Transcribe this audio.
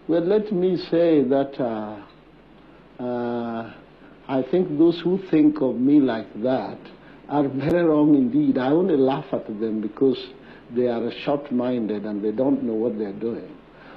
Well, let me say that I think those who think of me like that are very wrong indeed. I only laugh at them because they are short-minded and they don't know what they're doing.